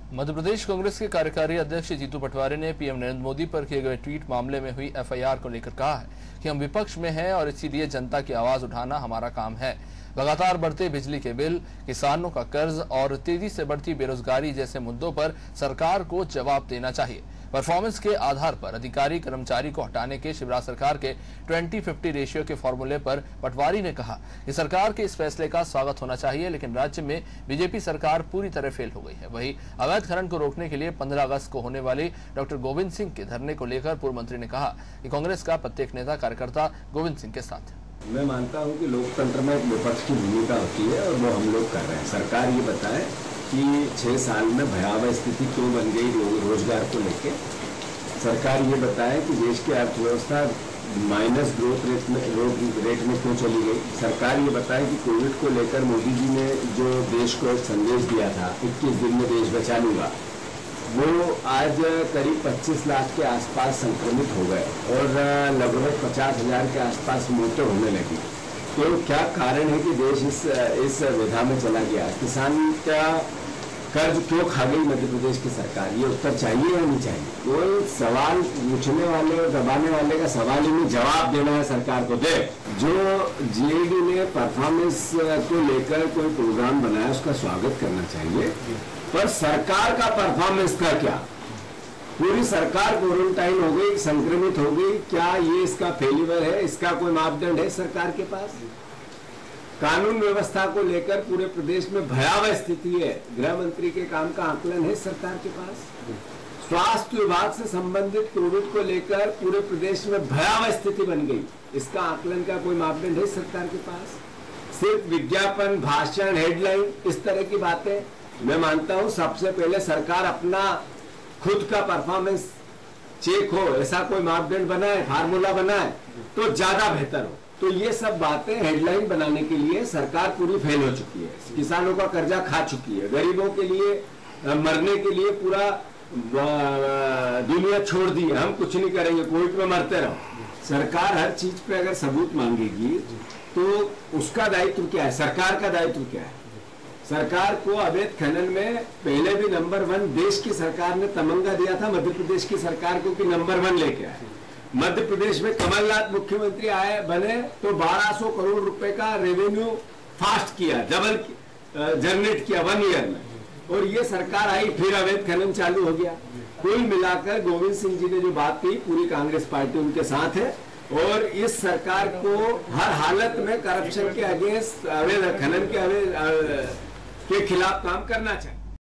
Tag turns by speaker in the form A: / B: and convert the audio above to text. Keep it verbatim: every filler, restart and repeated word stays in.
A: मध्य प्रदेश कांग्रेस के कार्यकारी अध्यक्ष जीतू पटवारी ने पीएम नरेंद्र मोदी पर किए गए ट्वीट मामले में हुई एफआईआर को लेकर कहा है कि हम विपक्ष में हैं और इसीलिए जनता की आवाज उठाना हमारा काम है। लगातार बढ़ते बिजली के बिल, किसानों का कर्ज और तेजी से बढ़ती बेरोजगारी जैसे मुद्दों पर सरकार को जवाब देना चाहिए। परफॉर्मेंस के आधार पर अधिकारी कर्मचारी को हटाने के शिवराज सरकार के ट्वेंटी फिफ्टी रेशियो के फॉर्मूले पर पटवारी ने कहा कि सरकार के इस फैसले का स्वागत होना चाहिए, लेकिन राज्य में बीजेपी सरकार पूरी तरह फेल हो गई है। वहीं अवैध खनन को रोकने के लिए पंद्रह अगस्त को होने वाली डॉक्टर गोविंद सिंह के धरने को लेकर पूर्व मंत्री ने कहा कि कांग्रेस का प्रत्येक नेता कार्यकर्ता गोविंद सिंह के साथ है।
B: मैं मानता हूं कि लोकतंत्र में विपक्ष की भूमिका होती है और वो हम लोग कर रहे हैं। सरकार ये बताए कि छह साल में भयावह स्थिति क्यों बन गई रोजगार को लेके। सरकार ये बताए कि देश की अर्थव्यवस्था माइनस ग्रोथ रेट में रेट में क्यों चली गई। सरकार ये बताए कि कोविड को लेकर मोदी जी ने जो देश को एक संदेश दिया था, इक्कीस दिन में देश बचा लूंगा, वो आज करीब पच्चीस लाख के आसपास संक्रमित हो गए और लगभग पचास हजार के आसपास मौतें होने लगी। तो क्या कारण है कि देश इस इस विधा में चला गया? किसान का कर्ज क्यों खा गई मध्य प्रदेश की सरकार? ये उत्तर चाहिए या नहीं चाहिए? कोई सवाल पूछने वाले और दबाने वाले का सवाल ही नहीं, जवाब देना है सरकार को। दे जो जीएडी ने परफॉर्मेंस को लेकर कोई प्रोग्राम बनाया उसका स्वागत करना चाहिए, पर सरकार का परफॉर्मेंस का क्या? पूरी सरकार क्वारंटाइन हो गई, संक्रमित हो गई, क्या ये इसका फेल्यूर है? इसका कोई मापदंड है सरकार के पास? कानून व्यवस्था को लेकर पूरे प्रदेश में भयावह स्थिति है, गृह मंत्री के काम का आकलन है सरकार के पास? स्वास्थ्य विभाग से संबंधित कोविड को लेकर पूरे प्रदेश में भयावह स्थिति बन गई, इसका आकलन का कोई मापदंड है सरकार के पास? सिर्फ विज्ञापन, भाषण, हेडलाइन, इस तरह की बातें। मैं मानता हूं सबसे पहले सरकार अपना खुद का परफॉर्मेंस चेक हो, ऐसा कोई मापदंड बनाए, फार्मूला बनाए तो ज्यादा बेहतर हो। तो ये सब बातें हेडलाइन बनाने के लिए सरकार पूरी फेल हो चुकी है। किसानों का कर्जा खा चुकी है, गरीबों के लिए मरने के लिए पूरा दुनिया छोड़ दी है, हम कुछ नहीं करेंगे, कोविड में मरते रहो। सरकार हर चीज पे अगर सबूत मांगेगी तो उसका दायित्व क्या है? सरकार का दायित्व क्या है? सरकार को अवैध खनन में पहले भी नंबर वन देश की सरकार ने तमंगा दिया था मध्य प्रदेश की सरकार को कि नंबर वन लेके आए। मध्य प्रदेश में कमलनाथ मुख्यमंत्री आए बने तो बारह सौ करोड़ रुपए का रेवेन्यू फास्ट किया, डबल जनरेट किया वन ईयर में, और ये सरकार आई फिर अवैध खनन चालू हो गया। कुल मिलाकर गोविंद सिंह जी ने जो बात की, पूरी कांग्रेस पार्टी उनके साथ है और इस सरकार को हर हालत में करप्शन के अगेंस्ट, अवैध खनन के अवैध के खिलाफ काम करना चाहिए।